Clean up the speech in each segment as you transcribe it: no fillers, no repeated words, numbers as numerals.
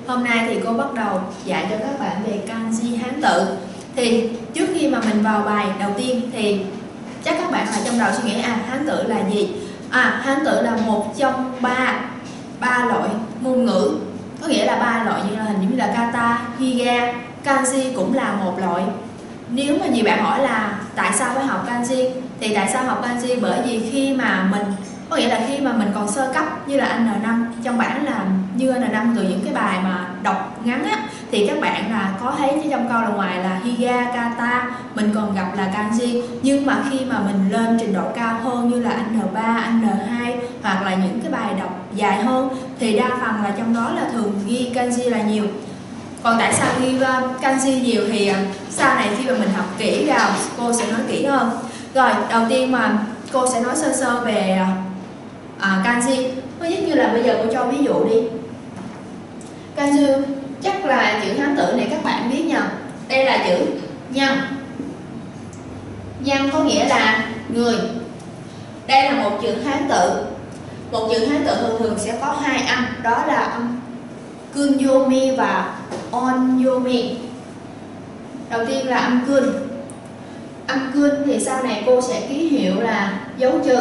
Hôm nay thì cô bắt đầu dạy cho các bạn về kanji Hán tự. Thì trước khi mà mình vào bài đầu tiên thì chắc các bạn ở trong đầu suy nghĩ Hán tự là gì? Hán tự là một trong ba loại ngôn ngữ, có nghĩa là ba loại như là hình như là kata, higa, kanji cũng là một loại. Nếu mà nhiều bạn hỏi là tại sao phải học kanji thì tại sao học kanji? Bởi vì khi mà mình có nghĩa là khi mà mình còn sơ cấp như là N5 trong bảng là như N5 từ những cái bài mà đọc ngắn á, thì các bạn là có thấy chứ trong câu là ngoài là higa, kata mình còn gặp là kanji. Nhưng mà khi mà mình lên trình độ cao hơn như là N3, N2 hoặc là những cái bài đọc dài hơn thì đa phần là trong đó là thường ghi kanji là nhiều. Còn tại sao ghi kanji nhiều thì sau này khi mà mình học kỹ vào cô sẽ nói kỹ hơn. Rồi đầu tiên mà cô sẽ nói sơ về kanji. Thứ nhất như là bây giờ cô cho ví dụ đi. Kanji chắc là chữ Hán tự này các bạn biết nhờ. Đây là chữ nhân. Nhân có nghĩa là người. Đây là một chữ Hán tự. Một chữ Hán tự thường thường sẽ có hai âm, đó là âm kunyomi và onyomi. Đầu tiên là âm kun. Âm kun thì sau này cô sẽ ký hiệu là dấu trừ.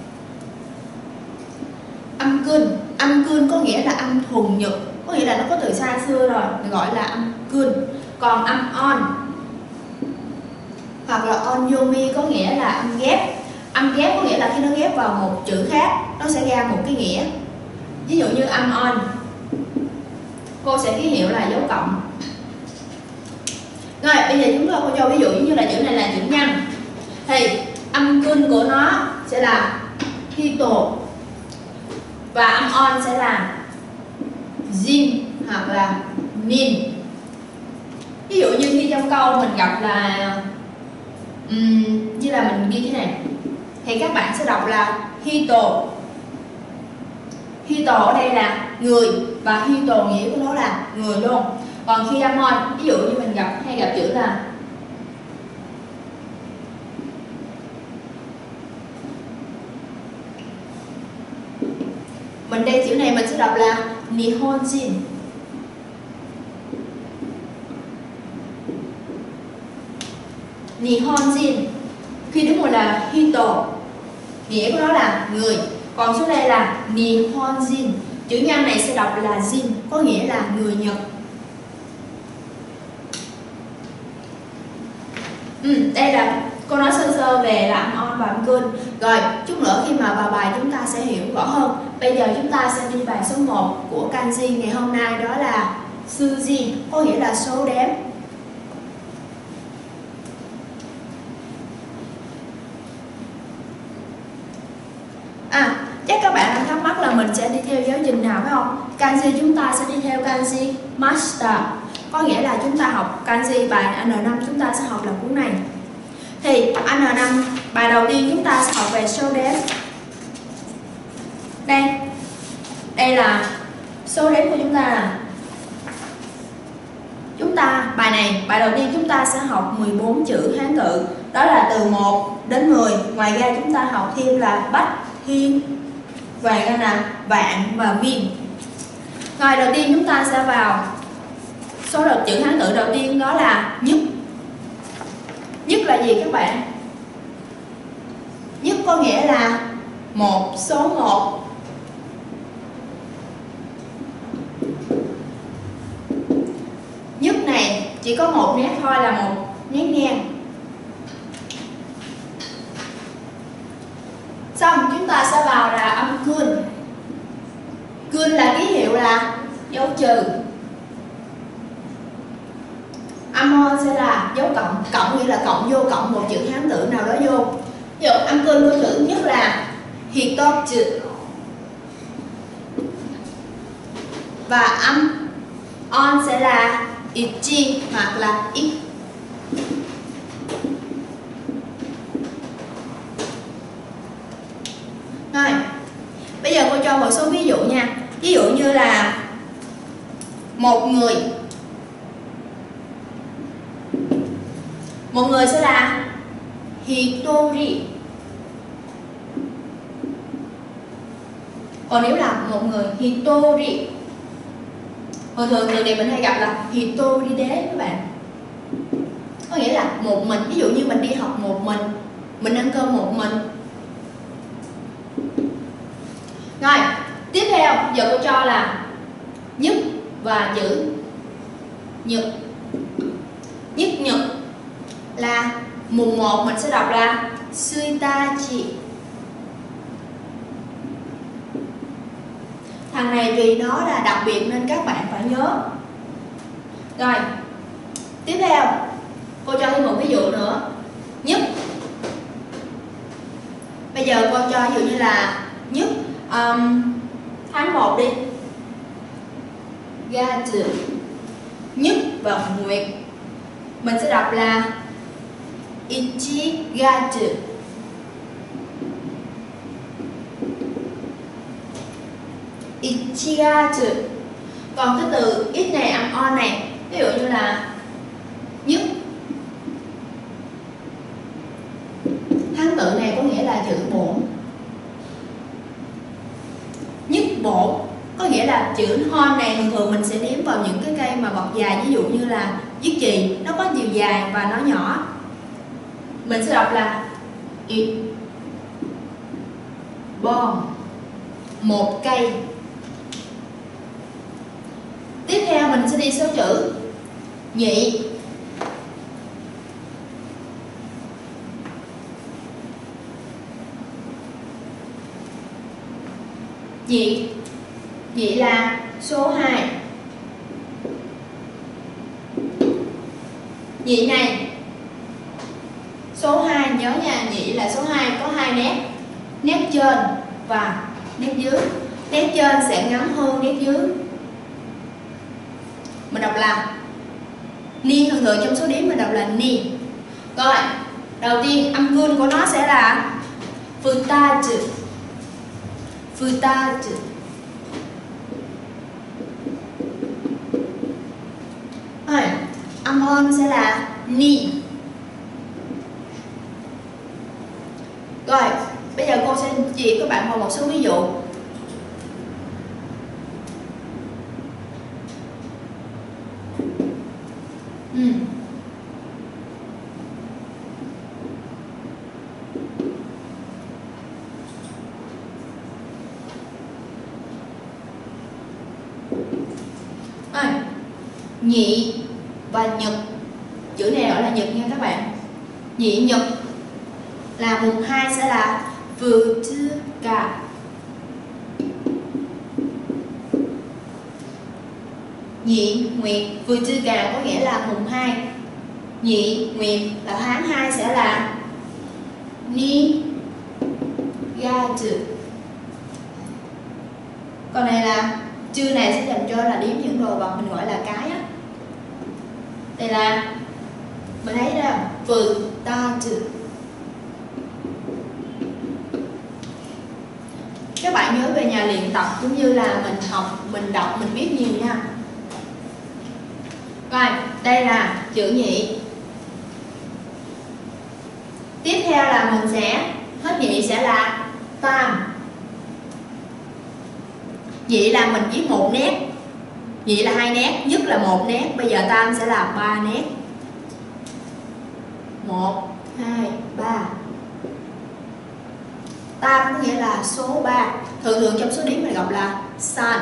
Âm kun có nghĩa là âm thuần nhật, có nghĩa là nó có từ xa xưa rồi, gọi là âm kun. Còn âm on hoặc là onyomi có nghĩa là âm ghép. Âm ghép có nghĩa là khi nó ghép vào một chữ khác nó sẽ ra một cái nghĩa. Ví dụ như âm on cô sẽ ký hiệu là dấu cộng. Rồi bây giờ chúng ta cô cho ví dụ như là chữ này là chữ nhân thì âm kun của nó sẽ là hito và âm on sẽ là jin hoặc là min. Ví dụ như khi trong câu mình gặp là như là mình ghi thế này thì các bạn sẽ đọc là hito. Hito ở đây là người và hito nghĩa của nó là người luôn. Còn khi âm on, ví dụ như mình hay gặp chữ là mình đây chữ này mình sẽ đọc là Nihonjin. Nihonjin khi đúng rồi là hito, nghĩa của nó là người. Còn số đây là Nihonjin, chữ nhân này sẽ đọc là jin, có nghĩa là người Nhật. Đây là cô nói sơ về là âm on và âm kun. Rồi chút nữa khi mà vào bài chúng ta sẽ hiểu rõ hơn. Bây giờ chúng ta sẽ đi bài số 1 của kanji ngày hôm nay, đó là suji, có nghĩa là số đếm. Chắc các bạn đang thắc mắc là mình sẽ đi theo giáo trình nào phải không? Kanji chúng ta sẽ đi theo kanji master, có nghĩa là chúng ta học kanji bài N5 chúng ta sẽ học là cuốn này. Thì N5 bài đầu tiên chúng ta sẽ học về số đếm. Đây là số đếm của chúng ta. Bài đầu tiên chúng ta sẽ học 14 chữ Hán tự, đó là từ 1 đến 10. Ngoài ra chúng ta học thêm là bách, hiên, và ra là vạn và viên. Rồi đầu tiên chúng ta sẽ vào số đợt chữ Hán tự đầu tiên, đó là nhất. Nhất là gì các bạn? Nhất có nghĩa là số 1. Nhất này chỉ có một nét thôi, là một nét ngang. Xong chúng ta sẽ vào là âm kun. Kun là ký hiệu là dấu trừ. Âm on sẽ là dấu cộng. Cộng nghĩa là cộng vô, cộng một chữ Hán tự nào đó vô. Ví dụ âm kun của chữ nhất là hitotsu. Và âm on sẽ là ichi hoặc là ik. Rồi, bây giờ cô cho một số ví dụ nha. Ví dụ như là một người. Một người sẽ là hitori. Còn nếu là một người hitori Thường thường từ này mình hay gặp là hitoride các bạn, có nghĩa là một mình. Ví dụ như mình đi học một mình ăn cơm một mình. Rồi, tiếp theo giờ cô cho là nhất và giữ nhật. Nhất nhật là mùng 1 mình sẽ đọc là suitachi. Thằng này vì nó là đặc biệt nên các bạn phải nhớ. Rồi, tiếp theo cô cho thêm một ví dụ nữa. Nhất, bây giờ cô cho ví dụ như là nhất tháng 1 đi, Gatsu. Nhất và nguyệt mình sẽ đọc là Ichigatsu. Ichigatsu. Còn cái từ ít này âm on này, ví dụ như là nhất, tháng tự này có nghĩa là chữ bổn. Nhất bổn có nghĩa là chữ hon này thường thường mình sẽ đếm vào những cái cây mà bọc dài, ví dụ như là viết chì, nó có chiều dài và nó nhỏ. Mình sẽ đọc là it bon, một cây. Tiếp theo mình sẽ đi số chữ. Nhị, nhị, nhị là số 2. Nhị này số 2, nhớ nha, nhị là số 2 có 2 nét, nét trên và nét dưới. Nét trên sẽ ngắn hơn nét dưới. Mình đọc là ni, thường thường trong số đếm mình đọc là ni. Rồi, đầu tiên âm cun của nó sẽ là futachu. Futachu. Rồi, âm hon sẽ là ni. Rồi, bây giờ cô sẽ chỉ các bạn một số ví dụ. Nhị và nhật, chữ này gọi là nhật nha các bạn. Nhị nhật là mùng 2 sẽ là futuka. Nhị nguyệt, futuka có nghĩa là mùng 2. Nhị nguyệt là tháng 2 sẽ là ni gatu. Còn này là chữ này sẽ dành cho là đếm những đồ vật mình gọi là cái á. Đây là mình thấy đó, futatu. Các bạn nhớ về nhà luyện tập cũng như là mình học, mình đọc, mình viết nhiều nha. Rồi, đây là chữ nhị. Tiếp theo là mình sẽ hết nhị sẽ là tam. Nhị là mình viết một nét, nhị là 2 nét, nhất là 1 nét, bây giờ tam sẽ là 3 nét. 1, 2, 3. Tam có nghĩa là số 3. Thường thường trong số đếm mình gặp là san.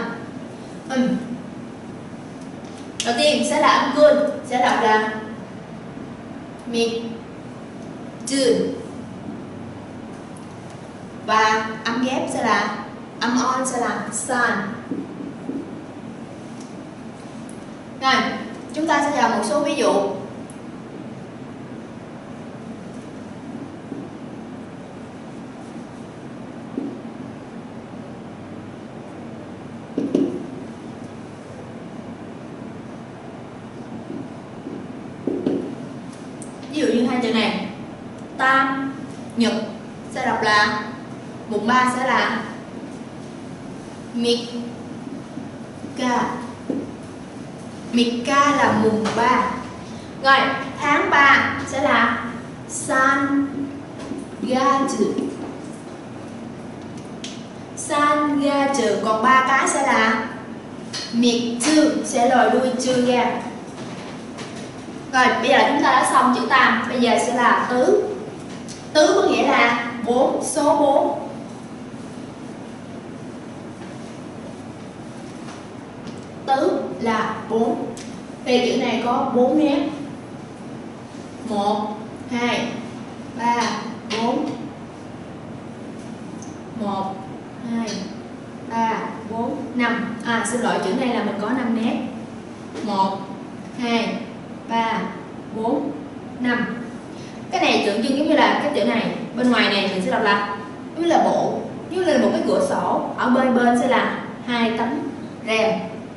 Đầu tiên sẽ là âm cun, sẽ đọc là mi chư. Và âm ghép sẽ là âm on sẽ là san. Rồi, chúng ta sẽ vào một số ví dụ. Ví dụ như hai chữ này, tam nhật sẽ đọc là mùng 3 sẽ là mika. Mika là mùng 3. Rồi, tháng 3 sẽ là san gatu. San gatu, còn 3 cái sẽ là miệt chư sẽ lòi đuôi chư ra. Rồi bây giờ chúng ta đã xong chữ tam, bây giờ sẽ là tứ. Tứ có nghĩa là 4, số 4. Tứ là 4. Thì chữ này có 4 nét. 1, 2, 3, 4. 1, 2, 3, 4, 5. Xin lỗi, chữ này là mình có 5 nét. 1, 2, 3, 4, 5. Cái này tượng trưng giống như là cái chữ này. Bên ngoài này mình sẽ đọc là như là bộ, như là một cái cửa sổ. Ở bên bên sẽ là 2 tấm rèm.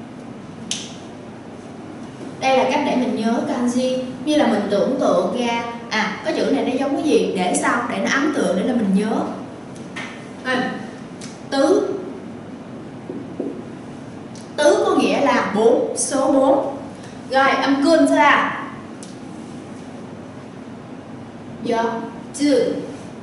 Đây là cách để mình nhớ kanji, như là mình tưởng tượng ra cái chữ này nó giống cái gì, để sao, để nó ấn tượng, để là mình nhớ. Tứ. Tứ có nghĩa là 4, số 4. Rồi âm cương sẽ là chữ.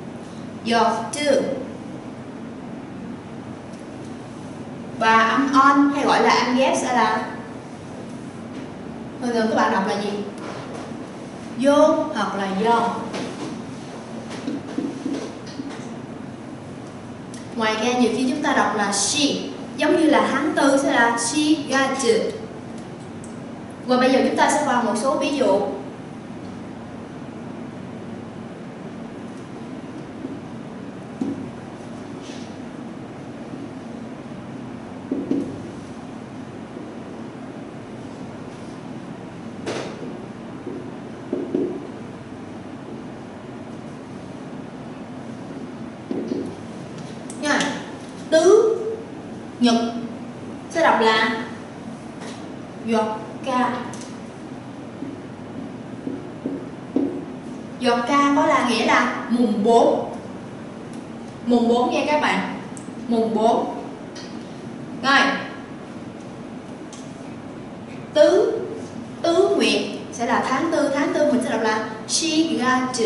Và âm on hay gọi là âm ghép sẽ là, thường thường các bạn đọc là gì? Vô hoặc là do. Ngoài ra nhiều khi chúng ta đọc là she, giống như là Hán tư sẽ là shigatsu. Và bây giờ chúng ta sẽ vào một số ví dụ. Tứ nhật sẽ đọc là Yokka. Yokka có là nghĩa là mùng 4. Mùng 4 nha các bạn. Mùng 4. Rồi. Tứ nguyệt sẽ là tháng 4. Tháng 4 mình sẽ đọc là Shigatsu.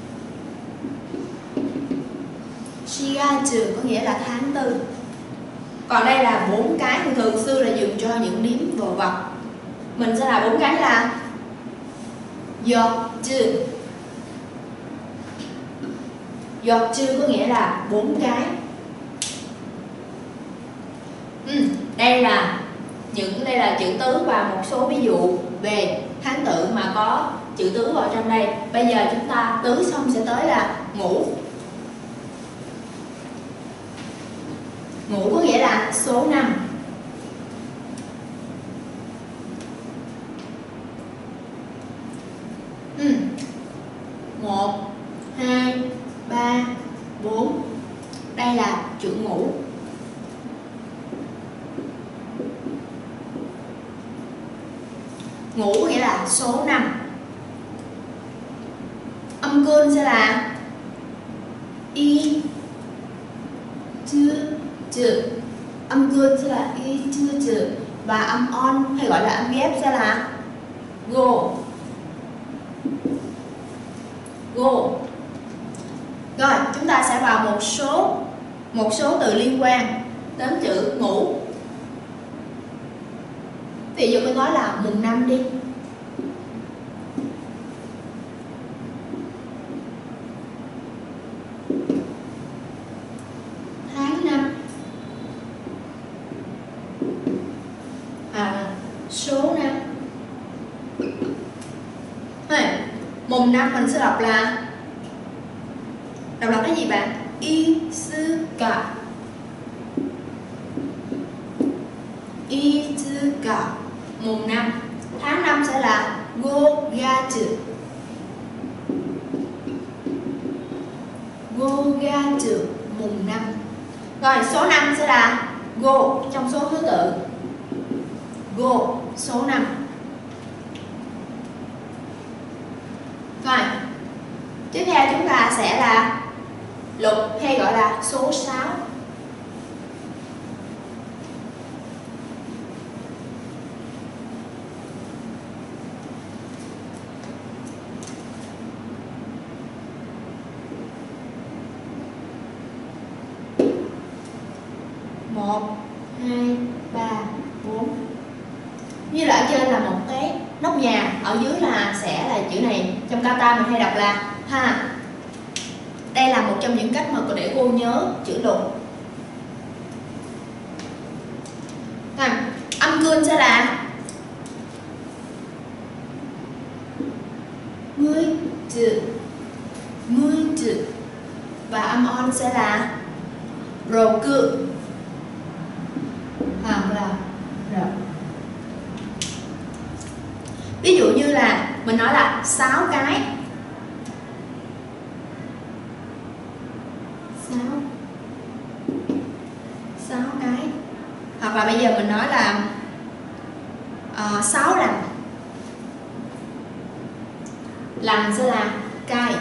Shigatsu có nghĩa là tháng 4. Còn đây là 4 cái thường xưa là dùng cho những điếm đồ vật. Mình sẽ là 4 cái là Yotsu. Yotsu có nghĩa là 4 cái. Đây là chữ tứ và một số ví dụ về Hán tự mà có chữ tứ vào trong đây. Bây giờ chúng ta tứ xong sẽ tới là ngũ. Ngũ có nghĩa là số 5. Một, 2, 3, 4. Đây là chữ ngũ. Ngũ có nghĩa là số 5. Âm cương sẽ là y chư chữ. Âm cương sẽ là y chư chữ. Và âm on hay gọi là âm ghép sẽ là go. Rồi chúng ta sẽ vào một số từ liên quan đến chữ ngũ. Ví dụ tôi nói là mùng 5 đi. Tháng 5. Số 5. Mùng 5 mình sẽ đọc là cái gì bạn? Isuka. Mùng 5. Tháng 5 sẽ là Gogatsu. Mùng 5. Rồi số 5 sẽ là go trong số thứ tự. Số 5. Rồi tiếp theo chúng ta sẽ là lục hay gọi là số 6. Một, 2, 3, 4. Như là ở trên là một cái nóc nhà, ở dưới là sẽ là chữ này, trong kata mình hay đọc là ha. Đây là một trong những cách mà để cô nhớ chữ lục. Âm cương sẽ là mươi chữ và âm on sẽ là rồ cự hoặc là rồ. Ví dụ như là mình nói là 6 cái, 6 cái, hoặc là bây giờ mình nói là 6 lần. Lần sẽ là cài.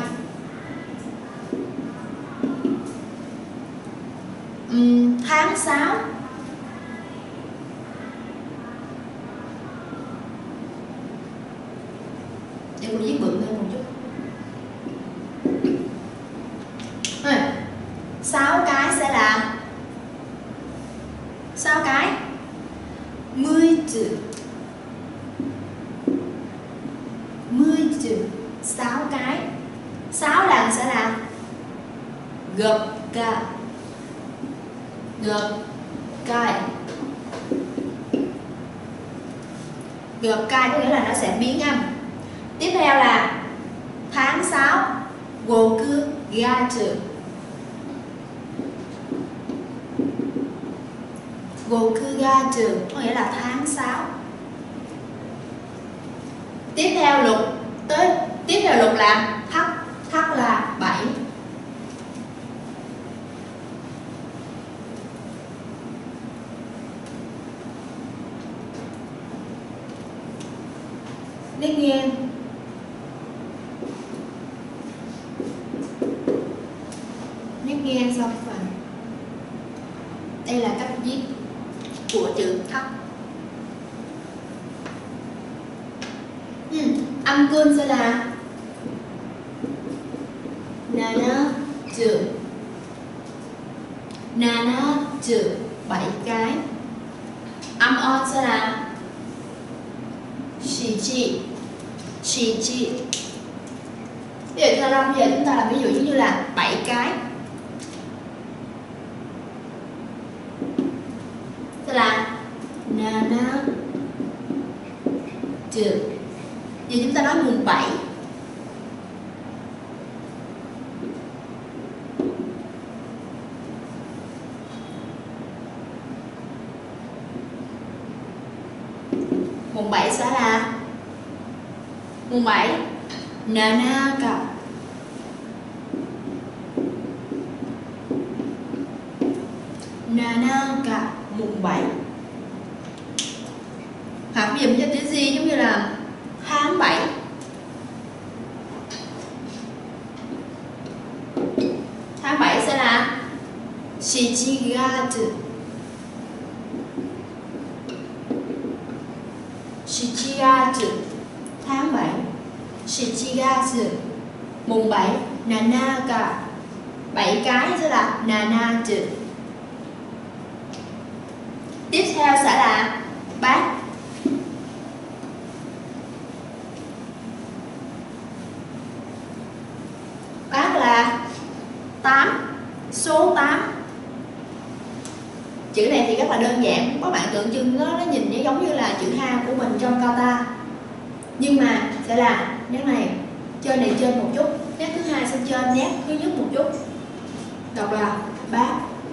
Tháng 6. Để cô viết bự hơn một chút. 6 cái sẽ là 6 cái 10 chữ, 6 cái. 6 lần sẽ là gập ca, gập cài. Gập cài có nghĩa là nó sẽ biến âm. Tiếp theo là tháng 6 vô cư ga chữ, vô cư ga chữ có nghĩa là tháng 6. Tiếp theo lục là thắt là 7. Nét nghiêng. Nét nghiêng xong phần. Đây là cách viết của chữ thắt. Âm cương sẽ là nana chữ 7 cái. Âm on sẽ là shichi. Ví dụ như là bây giờ chúng ta làm ví dụ như là 7 cái sẽ là nana chữ. Giờ chúng ta nói mùng 7. Mùng 7 sẽ là mùng 7 nanaka. Nanaka mùng 7. Hoặc ví dụ như chữ gì giống như là tháng 7. Tháng 7 sẽ là shichigatsu. Shichigatsu tháng 7. Shichigatsu mùng 7 nanaka. 7 cái sẽ là nanatsu. Tiếp theo sẽ là bát. Bát là 8, số 8. Chữ này thì rất là đơn giản, các bạn tượng trưng nó nhìn nó giống như là chữ ha của mình trong kata, nhưng mà sẽ là nét này trên một chút, nét thứ hai sẽ trên nét thứ nhất một chút, đọc là bát.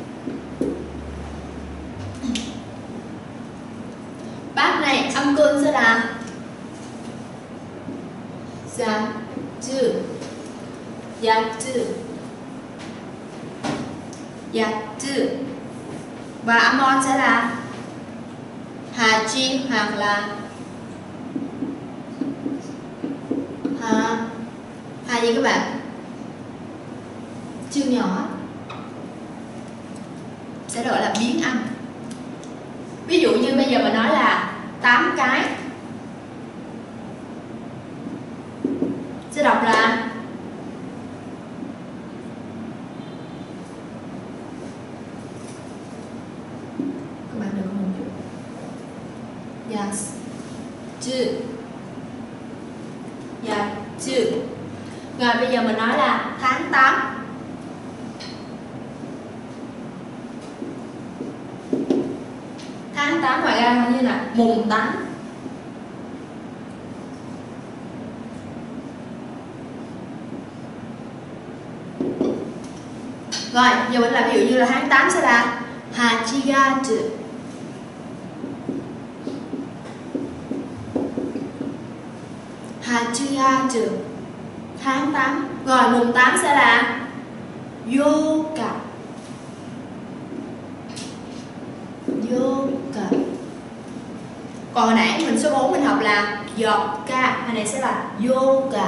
Bát này âm cương sẽ là yatsu và âm on sẽ là hachi hoặc là ha gì các bạn, chương nhỏ sẽ gọi là biến âm. Ví dụ như bây giờ mình nói là 8 cái sẽ đọc là các bạn được không một chút. Yes. chữ. Dạ, chữ. Rồi bây giờ mình nói là tháng 8. Tháng 8 ngoài ra như là mùng 8. Rồi, giờ mình làm ví dụ như là tháng 8 sẽ là Hachigatu. Hachigatu. Tháng 8. Rồi mùng 8 sẽ là Yoga. Yoga. Còn hồi nãy mình số 4 mình học là yoga, hồi này sẽ là yoga.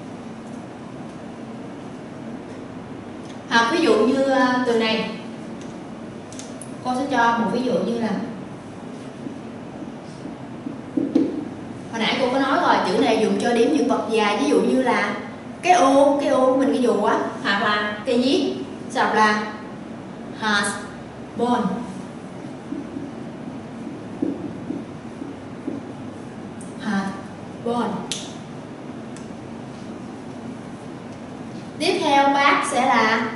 Học ví dụ như từ này, cô sẽ cho một ví dụ như là hồi nãy cô có nói rồi, chữ này dùng cho đếm những vật dài, ví dụ như là cái ô của mình cái dù á, hoặc là cái viết sẽ đọc là has born. Has born. Tiếp theo bác sẽ là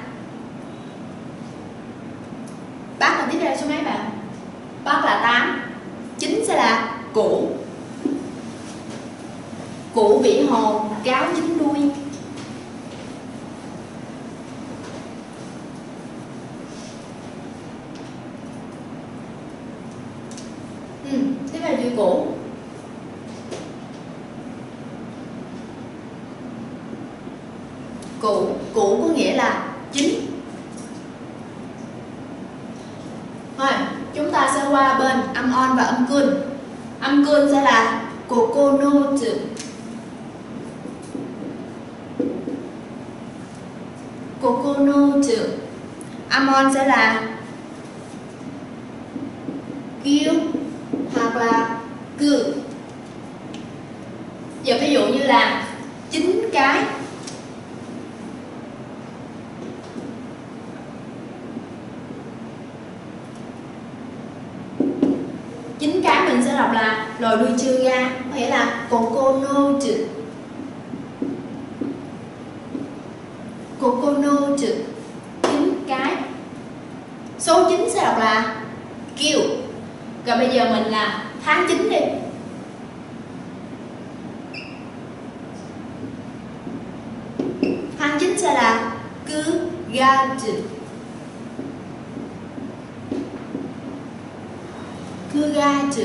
bác là tiếp theo số mấy bạn? Bác là 8. 9 sẽ là cũ. Cụ vĩ hồ cáo chín đuôi. Tiếp theo là chữ cũ. Cụ có nghĩa là 9. Rồi, chúng ta sẽ qua bên âm on và âm cun. Âm cun sẽ là kokonotsu. Kokonotsu. Âm on sẽ là kyu hoặc là cư. Giờ ví dụ như là 9 cái. Mình sẽ đọc là lồi đuôi chưa ga, có nghĩa là kokonotsu. Kokonotsu, 9 cái. Số 9 sẽ đọc là kyu. Rồi bây giờ mình là tháng 9 đi. Tháng 9 sẽ là kugatsu. Kugatsu.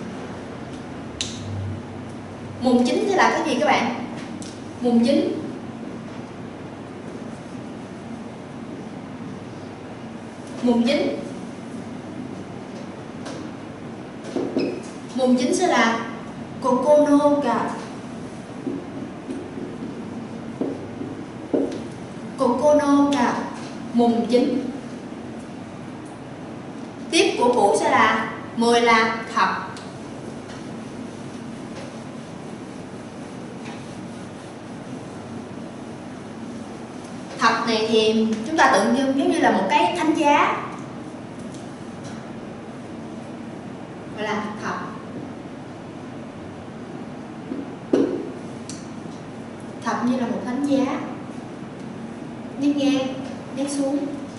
Mùng 9 sẽ là cái gì các bạn? Mùng 9. Mùng 9. Mùng 9 sẽ là kokonoka. Kokonoka, mùng 9. Tiếp của cũ sẽ là 10 là thập. Thập này thì chúng ta tượng trưng giống như là một cái thánh giá, gọi là thập. Thập như là một thánh giá, nét ngang, nét xuống.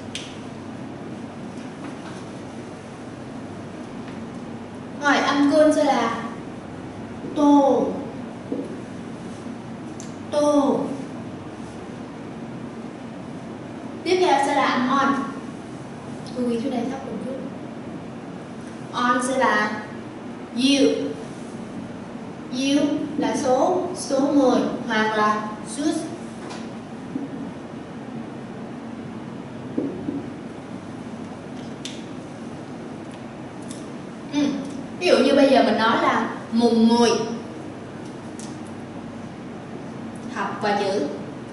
Rồi âm cun sẽ là tô. Tô. Tiếp theo sẽ là âm on. Tôi ghi xuống đây thấp một chút. On sẽ là you. You là số 10 hoặc là sus. Ví dụ như bây giờ mình nói là mùng 10, học và chữ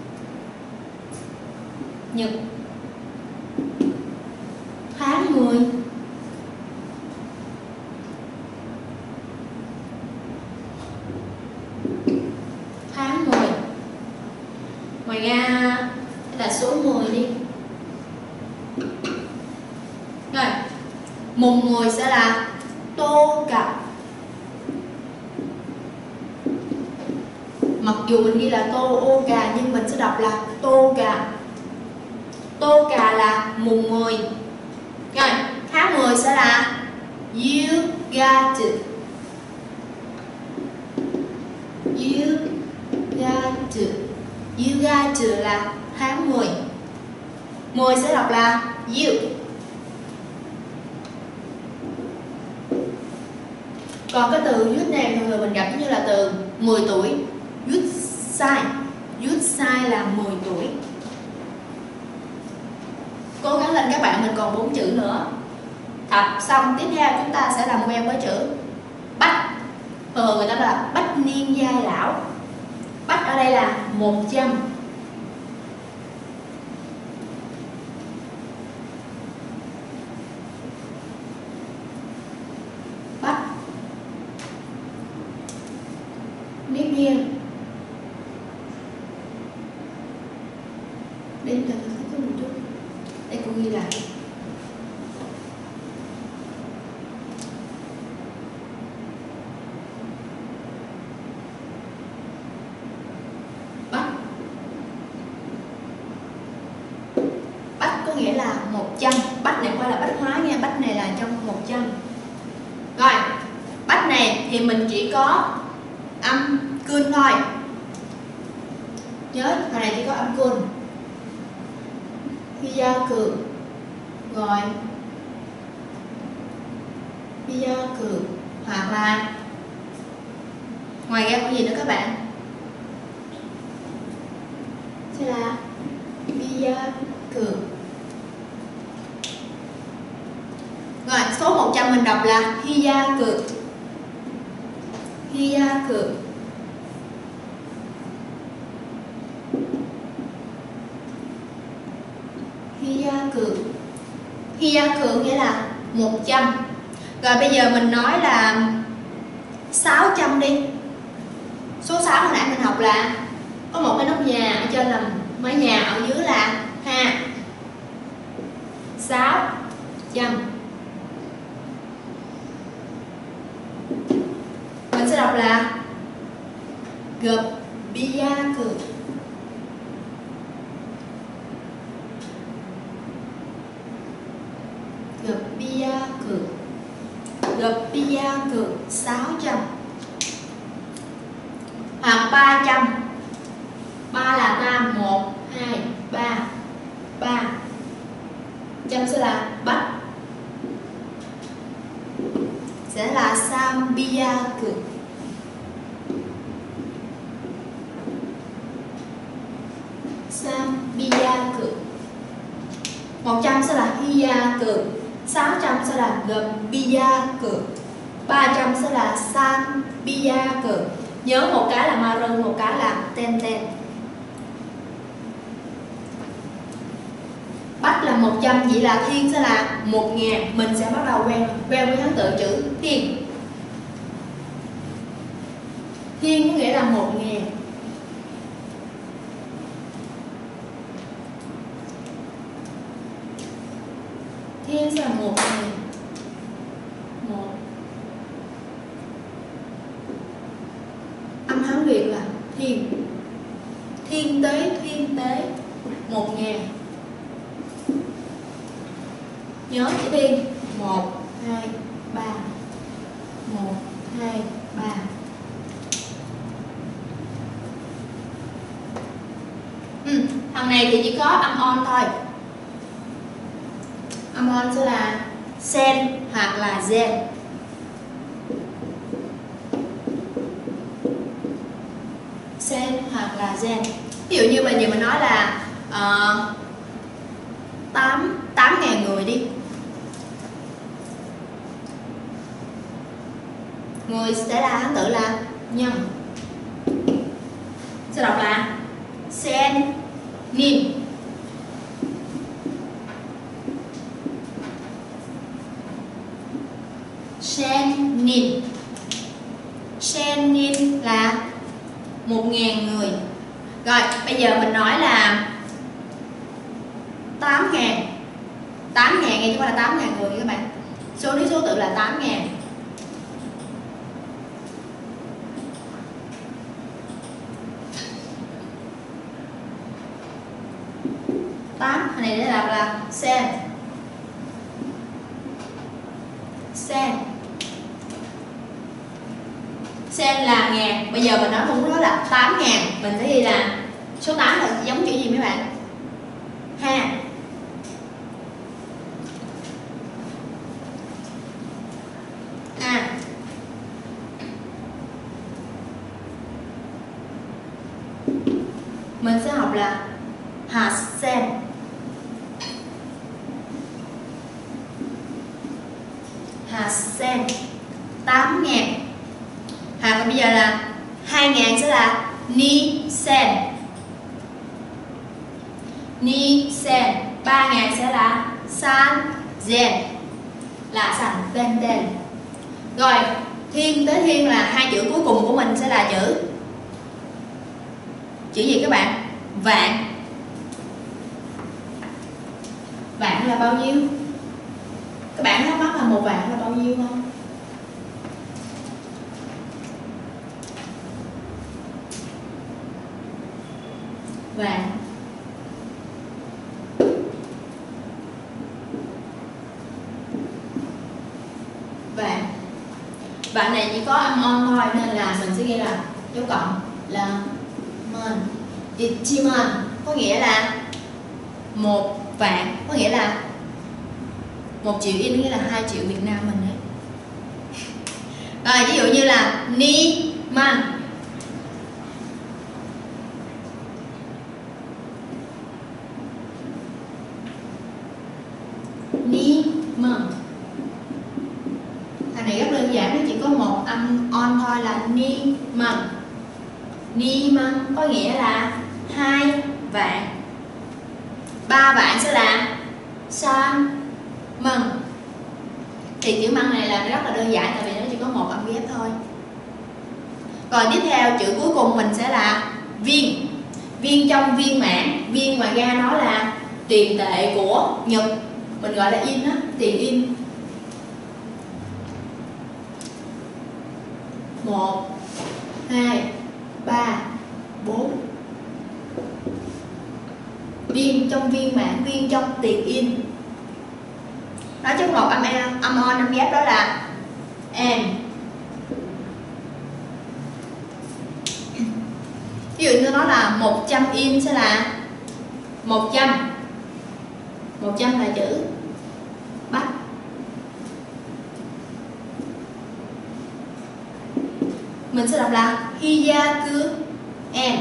nhật. Tháng 10. Tháng 10. Ngoài ra là số 10 đi. Rồi, mùng 10 sẽ là tô cặp. Mặc dù mình ghi là Tooka nhưng mình sẽ đọc là Toka. Toka là mùng 10. Rồi, tháng 10 sẽ là Yugatu. Yugatu. Yugatu là tháng 10. 10 sẽ đọc là Yu. Còn cái từ yut này mọi người mình gặp như là từ 10 tuổi. Yutsai. Yutsai là 10 tuổi. Cố gắng lên các bạn, mình còn 4 chữ nữa. Tập xong tiếp theo chúng ta sẽ làm quen với chữ bách. Người ta là bách niên giai lão. Bách ở đây là 100. Bách niên. Đây là có một chút. Đây cô ghi là bách có nghĩa là 100. Bách này qua là bách hóa nha, bách này là trong 100. Rồi, bách này thì mình chỉ có âm cun thôi. Nhớ hồi này chỉ có âm cun. Hiyaku gọi Hiyaku, hoặc là ngoài ra có gì nữa các bạn? Sẽ là Hiyaku. Rồi, số 100 mình đọc là Hiyaku. Hiyaku. Hiyaku. Hiyaku nghĩa là 100. Rồi bây giờ mình nói là 600 đi. Số 6 hồi nãy mình học là có một cái nóc nhà ở trên là mái nhà, ở dưới là ha 600. Mình sẽ đọc là Gobyaku. Gobyaku. Gobyaku 600. Hoặc 300. 3 là tam, 1, 2, 3. 3. Trăm sẽ là bách. Sẽ là Sambiyaku. Sambiyaku. 100 sẽ là Hiyaku. 600 sẽ là Gobyaku. 300 sẽ là Sambiyaku. Nhớ một cái là maru, một cái là ten ten. Bách là 100, vậy là thiên sẽ là 1000. Mình sẽ bắt đầu quen với Hán tự chữ thiên. Thiên có nghĩa là 1000. Thiên sẽ là 1000. 1. Âm Hán Việt là thiên. Thiên tế 1000. Nhớ chữ thiên 1, 2, 3. 1, 2, 3. Thằng này thì chỉ có âm on thôi. Âm on sẽ là sen hoặc là gen. Sen hoặc là gen. Ví dụ như bây giờ mình nói là 8.000 người đi. Người sẽ là Hán tự là nhân. Sẽ đọc là sen nin. Sen nin. Sen nin là 1000 người. Rồi bây giờ mình nói là 8.000. 8.000 nghe chứ không phải là 8.000 người các bạn. Số lý số tự là 8.000. 8. Hồi này để đọc là cent. Cent. Cent là ngàn. Bây giờ mình nói không nói là 8.000, mình sẽ ghi là số 8 là giống chữ gì mấy bạn? Ha. Mình sẽ học là hạt sen. Hạt sen 8.000. Hạt bây giờ là 2.000 sẽ là ni sen. Ni sen. 3.000 sẽ là san gen. Là sàn tên tên. Rồi, thiên tới thiên là hai chữ cuối cùng của mình sẽ là chữ gì các bạn? Vạn. Vạn là bao nhiêu? Các bạn thắc mắc là 1 vạn là bao nhiêu không? Vạn. Vạn. Vạn này chỉ có âm on thôi nên là mình sẽ ghi là dấu cộng là man. Ichiman có nghĩa là 1 vạn, có nghĩa là 1 triệu yên, nghĩa là 2 triệu Việt Nam mình đấy. Rồi ví dụ như là ni man. Ni man. Thằng này rất đơn giản, nó chỉ có một âm on thôi là ni man. Ni man có nghĩa là 2 vạn. 3 vạn sẽ là san măng. Thì chữ măng này là rất là đơn giản, tại vì nó chỉ có một âm ghép thôi. Rồi tiếp theo chữ cuối cùng mình sẽ là viên. Viên trong viên mãn. Viên ngoài ra nó là tiền tệ của Nhật, mình gọi là in á, tiền in. 1 2 3 4. Viên trong viên mãn, viên trong tiền in. Đó chứ một âm on âm ghép đó là n. Ví dụ như nó là 100 in sẽ là 100. 100 là chữ Bắc. Mình sẽ đọc là Hiyaku en.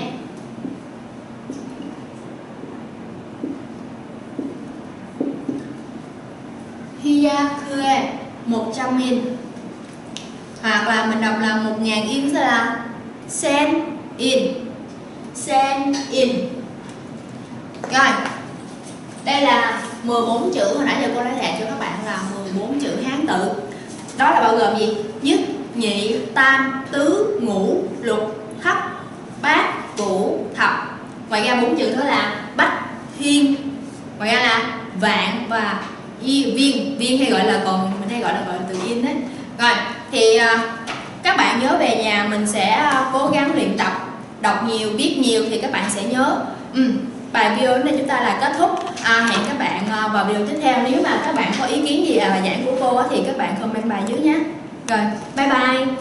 Hiyakue 100 in. Hoặc là mình đọc là 1.000 in sẽ là sen in. Sen in. Rồi, đây là 14 chữ hồi nãy giờ cô đã dạy cho các bạn là 14 chữ Hán tự. Đó là bao gồm gì? Nhất, nhị, tam, tứ, ngũ, lục, thất, bát, cửu, thập. Ngoài ra 4 chữ đó là bách, thiên. Ngoài ra là vạn và viên. Viên hay gọi là mình hay gọi là từ in đấy. Rồi thì các bạn nhớ về nhà mình sẽ cố gắng luyện tập, đọc nhiều, viết nhiều thì các bạn sẽ nhớ. Bài video này chúng ta là kết thúc. Hẹn các bạn vào video tiếp theo. Nếu mà các bạn có ý kiến gì bài giảng của cô thì các bạn comment bài dưới nhé. Rồi, bye bye.